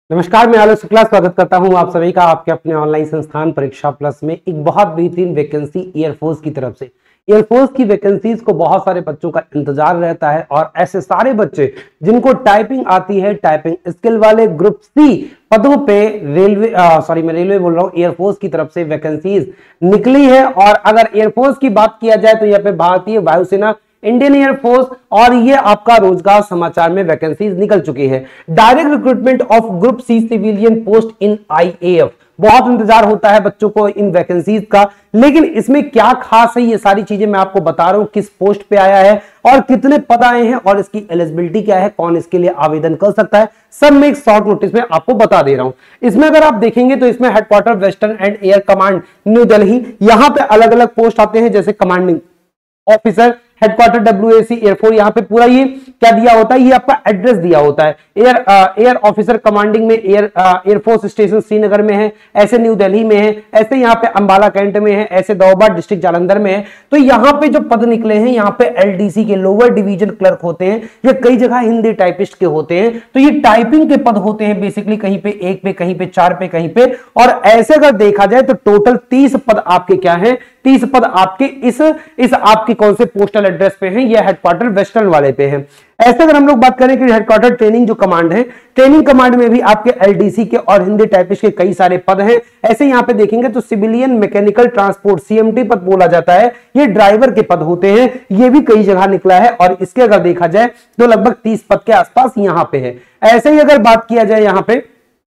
नमस्कार, मैं आलोक शुक्ला स्वागत करता हूं आप सभी का आपके अपने ऑनलाइन संस्थान परीक्षा प्लस में। एक बहुत बेहतरीन वैकेंसी एयरफोर्स की तरफ से। एयरफोर्स की वैकेंसीज को बहुत सारे बच्चों का इंतजार रहता है और ऐसे सारे बच्चे जिनको टाइपिंग आती है, टाइपिंग स्किल वाले ग्रुप सी पदों पे मैं रेलवे बोल रहा हूं, एयरफोर्स की तरफ से वैकेंसीज निकली है। और अगर एयरफोर्स की बात किया जाए तो यहाँ पे भारतीय वायुसेना, इंडियन एयरफोर्स और ये आपका रोजगार समाचार में वैकेंसीज निकल चुकी है। Direct recruitment of group C civilian post in IAF. बहुत इंतजार होता है बच्चों को इन वैकेंसीज का, लेकिन इसमें क्या खास है ये सारी चीजें मैं आपको बता रहा हूं। किस पोस्ट पे आया है और कितने पद आए हैं और इसकी एलिजिबिलिटी क्या है, कौन इसके लिए आवेदन कर सकता है, सब मैं एक शॉर्ट नोटिस में आपको बता दे रहा हूं। इसमें अगर आप देखेंगे तो इसमें headquarter western and air command new Delhi, यहां पे अलग अलग पोस्ट आते हैं जैसे commanding officer, headquarter WAC air force. यहाँ पे पूरा ये क्या दिया होता है, ये आपका एड्रेस दिया होता है। एयर ऑफिसर कमांडिंग में एयरफोर्स स्टेशन श्रीनगर में है, ऐसे न्यू दिल्ली में है, ऐसे यहाँ पे अंबाला कैंट में है, ऐसे दोबा डिस्ट्रिक्ट जालंधर में है। तो यहाँ पे जो पद निकले हैं, यहाँ पे एलडीसी के लोअर डिवीजन क्लर्क होते हैं, ये कई जगह हिंदी टाइपिस्ट के होते हैं। तो ये टाइपिंग के पद होते हैं बेसिकली, कहीं पे एक पे, कहीं पे चार पे, कहीं पे। और ऐसे अगर देखा जाए तो टोटल 30 पद आपके क्या है, 30 पद आपके इस आपके कौन से पोस्टल एड्रेस पे हैं, ये हेडक्वार्टर वेस्टर्न वाले पे हैं। ऐसे अगर हम लोग बात करें कि हेडक्वार्टर ट्रेनिंग जो कमांड है, ट्रेनिंग कमांड में भी आपके एलडीसी के और हिंदी टाइपिस्ट के कई सारे पद हैं। ऐसे यहां पे देखेंगे तो सिविलियन मैकेनिकल ट्रांसपोर्ट सीएमटी पद बोला जाता है, ये ड्राइवर के पद होते हैं, ये भी कई जगह निकला है। और इसके अगर देखा जाए तो लगभग 30 पद के आसपास यहां पे है। ऐसे ही अगर बात किया जाए यहां पे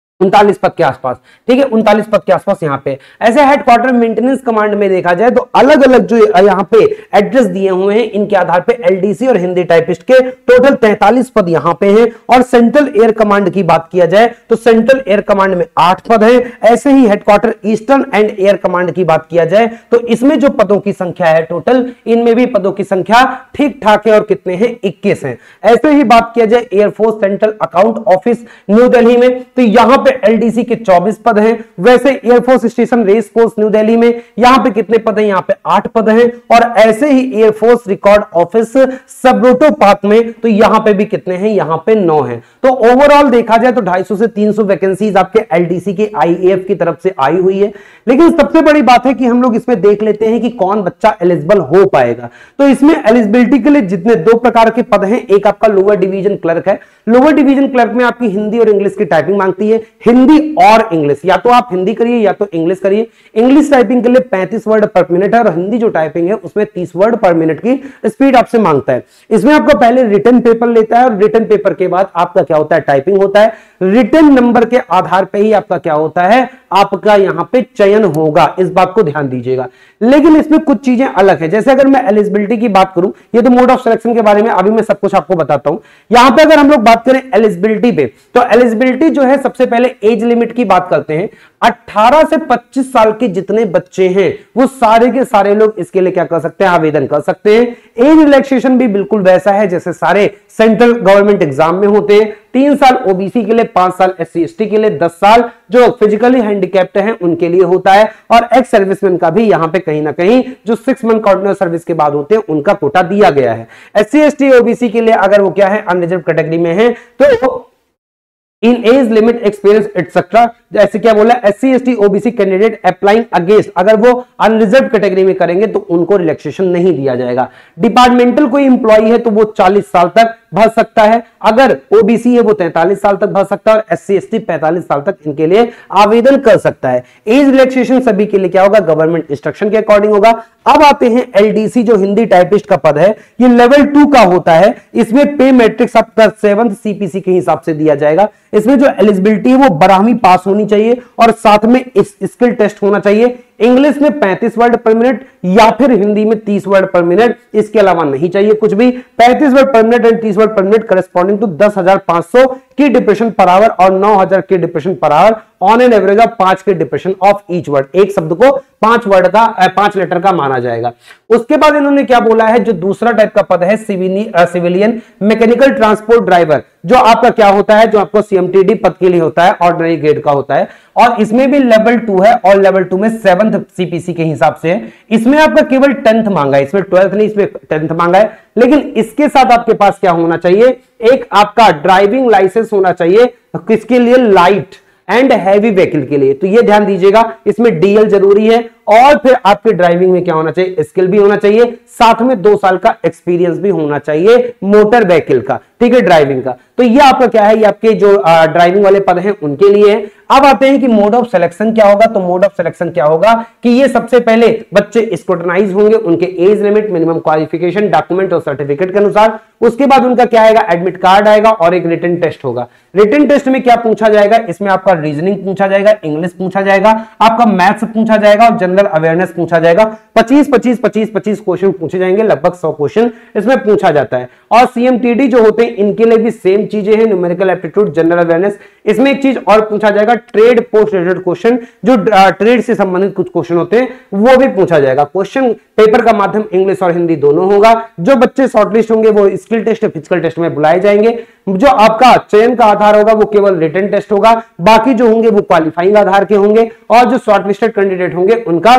39 पद के आसपास, ठीक है, 39 पद के आसपास यहां पे। ऐसे हेडक्वार्टर मेंटेनेंस कमांड में देखा जाए तो अलग अलग जो यहां पे एड्रेस दिए हुए हैं, इनके आधार पे एलडीसी और हिंदी टाइपिस्ट के टोटल 43 पद यहां पे हैं। और सेंट्रल एयर कमांड की बात किया जाए तो सेंट्रल एयर कमांड में 8 पद हैं। ऐसे ही headquarter eastern and air command की बात किया जाए तो इसमें जो पदों की संख्या है टोटल, इनमें भी पदों की संख्या ठीक ठाक है और कितने हैं, 21 हैं। ऐसे ही बात किया जाए air force central account office new Delhi में, तो यहां पे एलडीसी के 24 पद हैं। वैसे air force station race course new Delhi में यहां पे कितने पद हैं, यहां पे 8 पद हैं। और ऐसे ही air force record office Subroto park में, तो यहां पे भी कितने हैं, यहां पे 9 हैं। तो ओवरऑल देखा जाए तो 250 से 300 वैकेंसीज आपके एलडीसी के आईएएफ की तरफ से आई हुई है। लेकिन सबसे बड़ी बात है कि हम लोग इसमें देख लेते हैं कि कौन बच्चा एलिजिबल हो पाएगा। तो इसमें एलिजिबिलिटी के लिए जितने 2 प्रकार के पद हैं, एक आपका लोअर डिवीजन क्लर्क है। लोअर डिवीजन क्लर्क में आपकी हिंदी और इंग्लिश की टाइपिंग मांगती है, हिंदी और इंग्लिश, या तो आप हिंदी करिए या तो इंग्लिश करिए। इंग्लिश टाइपिंग के लिए 35 वर्ड पर मिनट है और हिंदी जो टाइपिंग है उसमें 30 वर्ड पर मिनट की स्पीड आपसे मांगता है। इसमें आपको पहले रिटन पेपर लेता है और रिटन पेपर के बाद आपका क्या होता है, टाइपिंग होता है। रिटन नंबर के आधार पर ही आपका क्या होता है, आपका यहां पे चयन होगा, इस बात को ध्यान दीजिएगा। लेकिन इसमें कुछ चीजें अलग है। जैसे अगर मैं एलिजिबिलिटी की बात करूं, ये तो मोड ऑफ सिलेक्शन के बारे में अभी मैं सब कुछ आपको बताता हूं। यहां पे अगर हम लोग बात करें एलिजिबिलिटी पे, तो एलिजिबिलिटी जो है सबसे पहले एज लिमिट की बात करते हैं। 18 से 25 साल के जितने बच्चे हैं वो सारे के सारे लोग इसके लिए क्या कर सकते हैं, आवेदन कर सकते हैं। एज रिलैक्सेशन भी बिल्कुल वैसा है जैसे सारे सेंट्रल गवर्नमेंट एग्जाम में होते हैं। 3 साल ओबीसी के लिए, 5 साल एससी एसटी के लिए, 10 साल जो फिजिकली हैंडिकैप्ड हैं उनके लिए होता है। और एक्स सर्विसमैन का भी यहां पे कहीं ना कहीं जो 6 मंथ कॉर्डिनल सर्विस के बाद होते हैं उनका कोटा दिया गया है। एससी एसटी ओबीसी के लिए अगर वो क्या है, अनरिजर्व कैटेगरी में है तो इन एज लिमिट एक्सपीरियंस एटसेट्रा, जैसे क्या बोला, SC ST OBC candidate applying against, अगर वो अनरिजर्व कैटेगरी में करेंगे तो उनको रिलैक्सेशन नहीं दिया जाएगा। डिपार्टमेंटल कोई इंप्लॉई है तो वो 40 साल तक भर सकता है। अगर ओबीसी है वो 43 साल तक भर सकता है और एससी एसटी 45 साल तक इनके लिए आवेदन कर सकता है। एज रिलैक्सेशन सभी के लिए क्या होगा, गवर्नमेंट इंस्ट्रक्शन के अकॉर्डिंग होगा। अब आते हैं एलडीसी जो हिंदी टाइपिस्ट का पद है, ये लेवल 2 का होता है। इसमें पे मैट्रिक्स आपका 7th सीपीसी के हिसाब से दिया जाएगा। इसमें जो एलिजिबिलिटी है वो 12वीं पास होनी चाहिए और साथ में स्किल टेस्ट होना चाहिए। इंग्लिश में 35 वर्ड पर मिनट या फिर हिंदी में 30 वर्ड पर मिनट, इसके अलावा नहीं चाहिए कुछ भी। 35 word per minute and 30 word per minute corresponding to 10,500 key depression per our और 9,000 key depression per hour on an average of 5 key depression of each word. एक शब्द को 5 लेटर का माना जाएगा। उसके बाद इन्होंने क्या बोला है, जो दूसरा टाइप का पद है सिविलियन मैकेनिकल ट्रांसपोर्ट ड्राइवर, जो आपका क्या होता है, जो आपको सीएमटीडी पद के लिए होता है, ऑर्डिनरी ग्रेड का होता है। और इसमें भी लेवल 2 है और लेवल 2 में 7th सीपीसी के हिसाब से है। इसमें आपका केवल 10th मांगा है, इसमें 12th नहीं, इसमें 10th मांगा है। लेकिन इसके साथ आपके पास क्या होना चाहिए, एक आपका ड्राइविंग लाइसेंस होना चाहिए किसके लिए, लाइट एंड हैवी व्हीकल के लिए। तो ये ध्यान दीजिएगा, इसमें डीएल जरूरी है और फिर आपके ड्राइविंग में क्या होना चाहिए, स्किल भी होना चाहिए, साथ में 2 साल का एक्सपीरियंस भी होना चाहिए मोटर व्हीकल का, ठीक है, ड्राइविंग का। तो ये आपका क्या है, ये आपके जो ड्राइविंग वाले पद हैं उनके लिए है। अब आते हैं कि मोड ऑफ सिलेक्शन क्या होगा। तो मोड ऑफ सिलेक्शन क्या होगा कि ये सबसे पहले बच्चे स्क्रूटनाइज होंगे उनके age limit, minimum qualification, document और सर्टिफिकेट के अनुसार। उसके बाद उनका क्या आएगा, एडमिट कार्ड आएगा और एक रिटन टेस्ट होगा। रिटन टेस्ट में क्या पूछा जाएगा, इसमें आपका रीजनिंग पूछा जाएगा, इंग्लिश पूछा जाएगा, आपका मैथ्स पूछा जाएगा और जनरल अवेयरनेस पूछा जाएगा। 25 क्वेश्चन पूछे जाएंगे, लगभग 100 क्वेश्चन इसमें पूछा जाता है। और सीएमटीडी जो होते हैं इनके लिए भी सेम चीजें हैं, न्यूमेरिकल एप्टीट्यूड, जनरल अवेयरनेस। इसमें एक चीज और पूछा जाएगा, ट्रेड पोस्ट रिलेटेड क्वेश्चन, जो ट्रेड से संबंधित कुछ क्वेश्चन होते हैं वो भी पूछा जाएगा। क्वेश्चन पेपर का माध्यम इंग्लिश और हिंदी दोनों होगा। जो बच्चे शॉर्टलिस्ट होंगे वो स्किल टेस्ट, फिजिकल टेस्ट में बुलाए जाएंगे। जो आपका चयन का आधार होगा वो केवल रिटन टेस्ट होगा, बाकी जो होंगे वो क्वालिफाइंग आधार के होंगे। और जो शॉर्टलिस्टेड कैंडिडेट होंगे उनका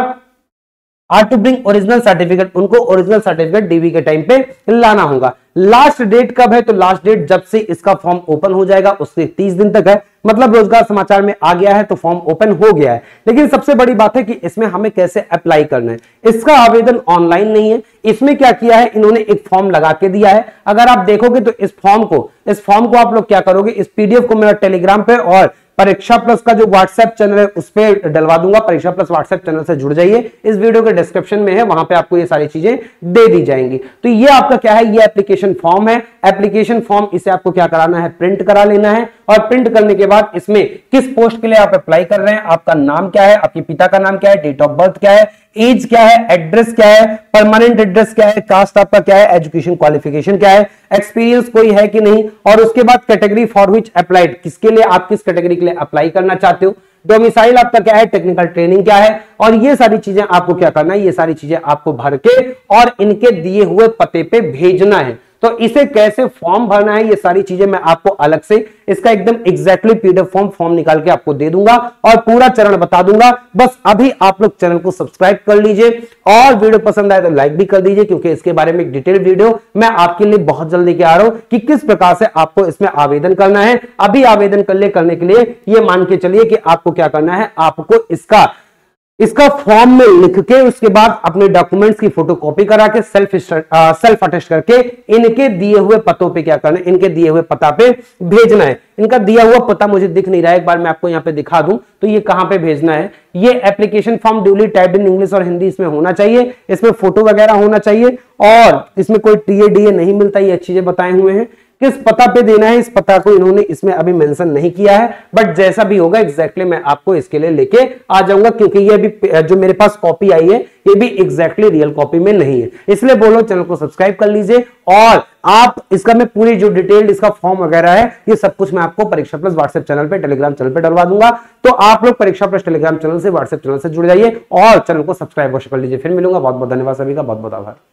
are to bring original certificate, उनको ओरिजिनल सर्टिफिकेट डीवी के टाइम पे लाना होगा। लास्ट डेट कब है, तो लास्ट डेट जब से इसका फॉर्म ओपन हो जाएगा उससे 30 दिन तक है। मतलब रोजगार समाचार में आ गया है तो फॉर्म ओपन हो गया है। लेकिन सबसे बड़ी बात है कि इसमें हमें कैसे अप्लाई करना है। इसका आवेदन ऑनलाइन नहीं है, इसमें क्या किया है, इन्होंने एक फॉर्म लगा के दिया है। अगर आप देखोगे तो इस फॉर्म को आप लोग क्या करोगे, इस पीडीएफ को मेरा टेलीग्राम पे और परीक्षा प्लस का जो व्हाट्सएप चैनल है उस पर डलवा दूंगा। परीक्षा प्लस व्हाट्सएप चैनल से जुड़ जाइए, इस वीडियो के डिस्क्रिप्शन में है, वहां पे आपको ये सारी चीजें दे दी जाएंगी। तो ये आपका क्या है, ये एप्लीकेशन फॉर्म है। एप्लीकेशन फॉर्म इसे आपको क्या कराना है, प्रिंट करा लेना है। और प्रिंट करने के बाद इसमें किस पोस्ट के लिए आप अप्लाई कर रहे हैं, आपका नाम क्या है, आपके पिता का नाम क्या है, डेट ऑफ बर्थ क्या है, एज क्या है, एड्रेस क्या है, परमानेंट एड्रेस क्या है, कास्ट आपका क्या है, एजुकेशन क्वालिफिकेशन क्या है, एक्सपीरियंस कोई है कि नहीं, और उसके बाद कैटेगरी फॉर विच अप्लाइड, किसके लिए आप किस कैटेगरी के लिए अप्लाई करना चाहते हो, डोमिसाइल आपका क्या है, टेक्निकल ट्रेनिंग क्या है। और ये सारी चीजें आपको क्या करना है, ये सारी चीजें आपको भर के और इनके दिए हुए पते पे भेजना है। तो इसे कैसे फॉर्म भरना है, ये सारी चीजें मैं आपको अलग से इसका एकदम एग्जैक्टली पीडीएफ फॉर्म निकाल के आपको दे दूंगा और पूरा चरण बता दूंगा। बस अभी आप लोग चैनल को सब्सक्राइब कर लीजिए और वीडियो पसंद आए तो लाइक भी कर दीजिए, क्योंकि इसके बारे में एक डिटेल वीडियो मैं आपके लिए बहुत जल्द लेके आ रहा हूं कि किस प्रकार से आपको इसमें आवेदन करना है। अभी आवेदन करने के लिए ये मान के चलिए कि आपको क्या करना है, आपको इसका फॉर्म में लिख के उसके बाद अपने डॉक्यूमेंट्स की फोटोकॉपी करा के सेल्फ अटेस्ट करके इनके दिए हुए पतों पे क्या करना है, इनके दिए हुए पता पे भेजना है। इनका दिया हुआ पता मुझे दिख नहीं रहा है, एक बार मैं आपको यहाँ पे दिखा दूं तो ये कहां पे भेजना है। ये application form duly typed in English और हिंदी इसमें होना चाहिए, इसमें फोटो वगैरह होना चाहिए और इसमें कोई टीए नहीं मिलता, ये चीजें बताए हुए हैं। किस पता पे देना है, इस पता को इन्होंने इसमें अभी मेंशन नहीं किया है, बट जैसा भी होगा एग्जैक्टली मैं आपको इसके लिए लेके आ जाऊंगा, क्योंकि ये भी जो मेरे पास कॉपी आई है ये भी एग्जैक्टली रियल कॉपी में नहीं है। इसलिए बोलो चैनल को सब्सक्राइब कर लीजिए और आप इसका मैं पूरी जो डिटेल्ड इसका फॉर्म वगैरह है ये सब कुछ मैं आपको परीक्षा प्लस व्हाट्सएप चैनल पे, टेलीग्राम चैनल पे डलवा दूंगा। तो आप लोग परीक्षा प्लस टेलीग्राम चैनल से, व्हाट्सएप चैनल से जुड़ जाइए और चैनल को सब्सक्राइब कर लीजिए। फिर मिलूंगा, बहुत बहुत धन्यवाद सभी का, बहुत बहुत आभार।